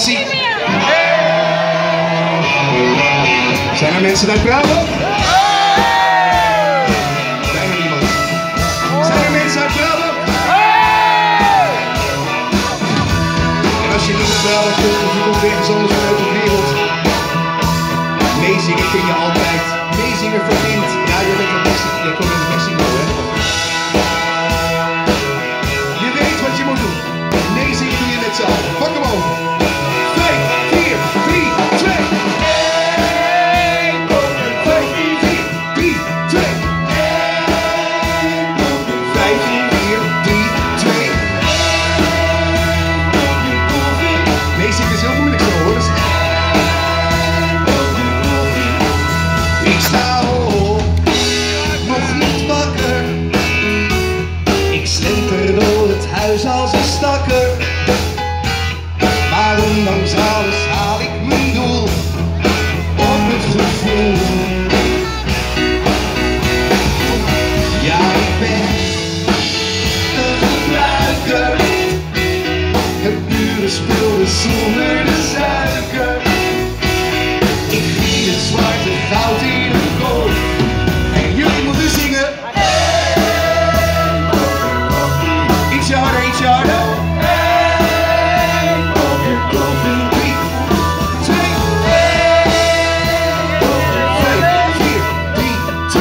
Nazi. Zijn er mensen uit Brabant? Zijn er niemand? Zijn er mensen uit Brabant? En als je niet uit Brabant komt of je komt ergens anders vanuit de wereld, meezingen kun je altijd. Meezingen verbindt. Ja, je bent een Mexico. Je komt uit Mexico, hè? Je weet wat je moet doen. Meezingen doe je met z'n allen. Pak hem over. 5, 4, 3, 2. 'Huis als een stakker, maar ondanks alles haal ik mijn doel op het gevoel. Ja, ik ben een gebruiker, het pure spul is zonder de suiker. Ik giet het zwarte goud in een koop en jullie moeten zingen. Ietsje harder, ietsje harder. 3, 2, 5, 4, 3, 2.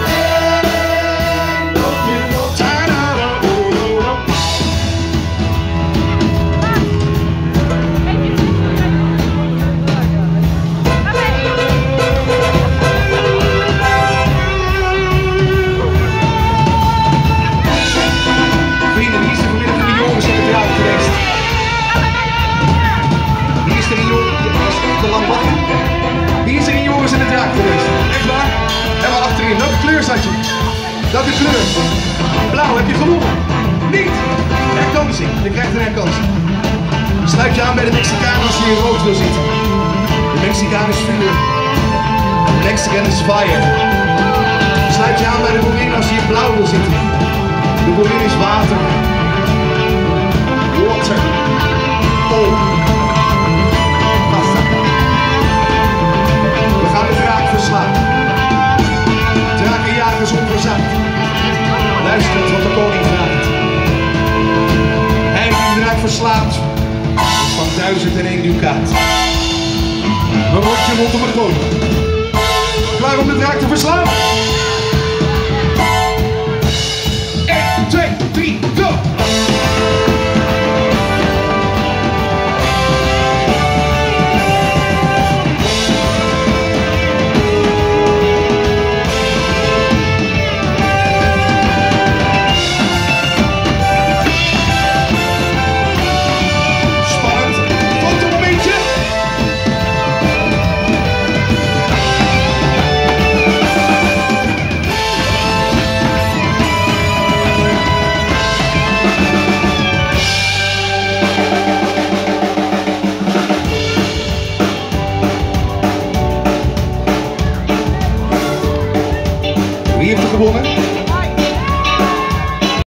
Wie is er in jongens in het draak geweest? Echt waar? En maar achterin. Welke kleur zat je? Welke kleur? Blauw, heb je gewonnen? Niet! Herkansing. Je krijgt een herkansing. Sluit je aan bij de Mexicaan als je in rood wil zitten. De Mexicaan is vuur. De Mexican is fire. Sluit je aan bij de boerin als je in blauw wil zitten. De boerin is water. Water. Oh. Drakenjagers onverzaakt. Luisterend wat de koning vraagt. Hij die de draak verslaapt van 1001 ducaat. Een rondje rondom het podium. Klaar om de draak te verslaan?